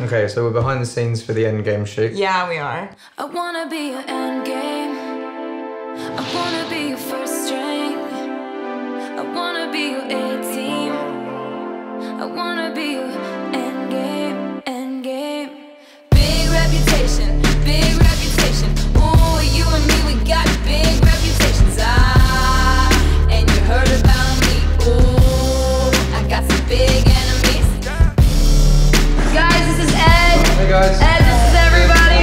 Okay, so we're behind the scenes for the Endgame shoot. Yeah, we are. I wanna be your endgame. I wanna be your first string. I wanna be your A-team. I wanna be your endgame, endgame. Big reputation, big reputation. Ooh, you and me, we got big reputations. And you heard about me. Ooh, I got some big enemies. Guys, this is Ed. Hey guys. Ed, this is everybody.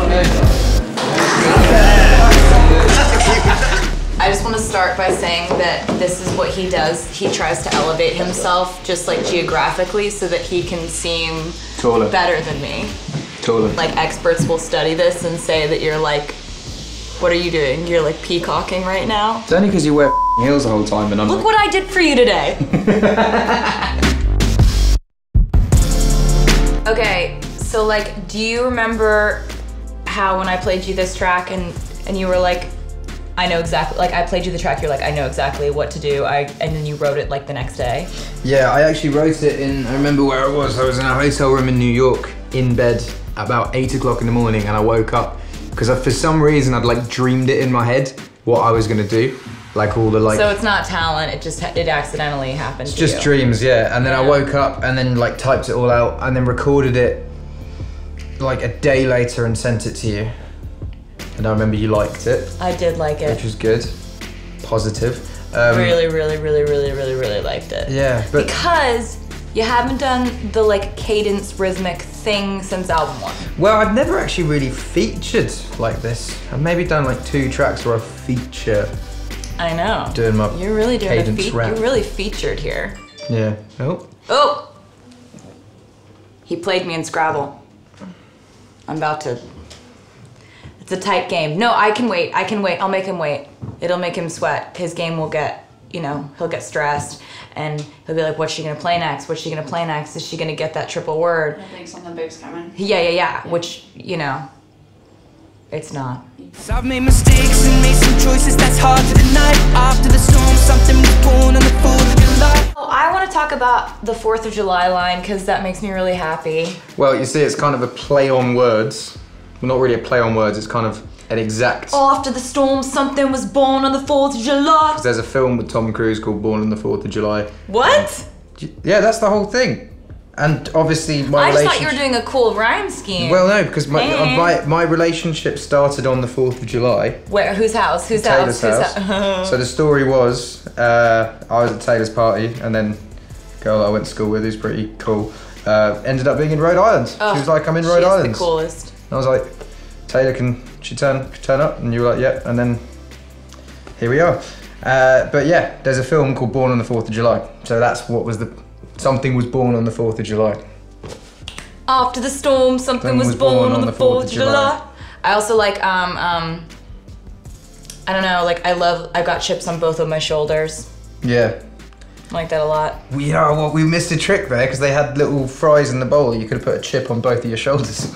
I just want to start by saying that this is what he does. He tries to elevate himself just like geographically so that he can seem Taller. better than me. Taller. Like experts will study this and say that you're like, what are you doing? You're like peacocking right now. It's only because you wear heels the whole time and I'm Look like... what I did for you today. Okay, so like, do you remember how when I played you this track and you were like, I know exactly, like I played you the track, you're like, I know exactly what to do, and then you wrote it like the next day? Yeah, I actually wrote it in, I remember where I was in a hotel room in New York, in bed, about 8 o'clock in the morning, and I woke up, because for some reason I'd like dreamed it in my head, what I was gonna do. Like all the like... So it's not talent, it accidentally happened to you. It's just dreams, yeah. And then I woke up and then like typed it all out and then recorded it like a day later and sent it to you. And I remember you liked it. I did like it. Which was good. Positive. Really liked it. Yeah, but... Because you haven't done the like cadence rhythmic thing since album 1. Well, I've never actually really featured like this. I've maybe done like 2 tracks where I feature. I know. Doing my You're really doing cadence rap. You're really featured here. Yeah. Oh. Oh! He played me in Scrabble. I'm about to... It's a tight game. No, I can wait. I'll make him wait. It'll make him sweat. His game will get, you know, he'll get stressed and he'll be like, what's she gonna play next? What's she gonna play next? Is she gonna get that triple word? I think something big's coming. Yeah. Which, you know, it's not. So I've made mistakes and made some choices that's hard to deny. After the storm, something was born on the 4th of July. Oh, I want to talk about the 4th of July line because that makes me really happy. Well, you see, it's kind of a play on words. Well, not really a play on words, it's kind of an exact... After the storm, something was born on the 4th of July. Because there's a film with Tom Cruise called Born on the 4th of July. What? Yeah, that's the whole thing. And obviously my I just thought you were doing a cool rhyme scheme. Well, no, because my relationship started on the 4th of July. Where? Whose house? Whose Taylor's house? house. So the story was, I was at Taylor's party, and then a girl I went to school with, who's pretty cool, ended up being in Rhode Island. She was like, I'm in Rhode Island. She's the coolest. And I was like, Taylor, can she turn up? And you were like, yeah. And then here we are. But yeah, there's a film called Born on the 4th of July. So that's what was something was born on the 4th of July. After the storm, something was born on the 4th of July. I also like, I don't know, like I've got chips on both of my shoulders. Yeah. I like that a lot. You know what, we missed a trick there because they had little fries in the bowl. You could have put a chip on both of your shoulders.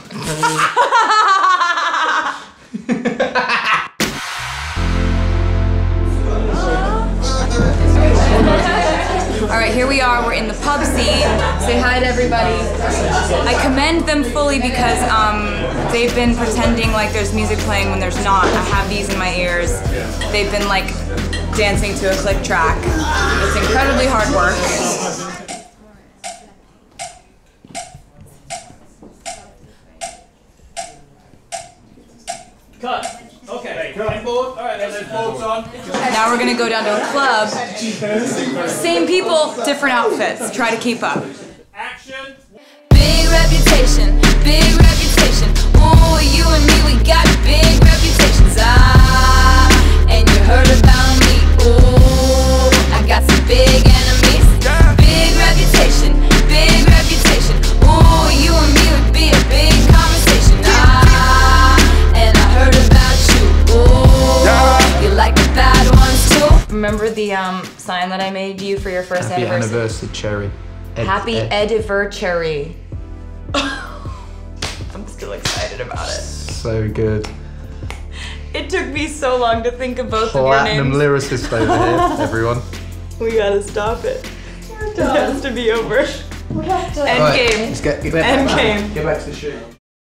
Alright, here we are, we're in the pub scene. Say hi to everybody. I commend them fully because they've been pretending like there's music playing when there's not. I have these in my ears. They've been like dancing to a click track. It's incredibly hard work. Cut. Okay, board. Alright, there's boards on. Now we're gonna go down to a club. Same people, different outfits. Try to keep up. Action. Big reputation, big reputation. Ooh, you and me, we got big reputations. And you heard about me. Ooh, I got some big enemies. Big reputation, big reputation. Ooh, you and me would be a big conversation. And I heard about you. Ooh, you like the bad ones too. Remember the sign that I made you for your first Happy anniversary? anniversary, Cherry. Happy Ediverchary. I'm still excited about it. So good. It took me so long to think of both Platinum of your names. lyricist over here, everyone. We gotta stop it. It has to be over. Right, Endgame. let's get Endgame. back to the shoot.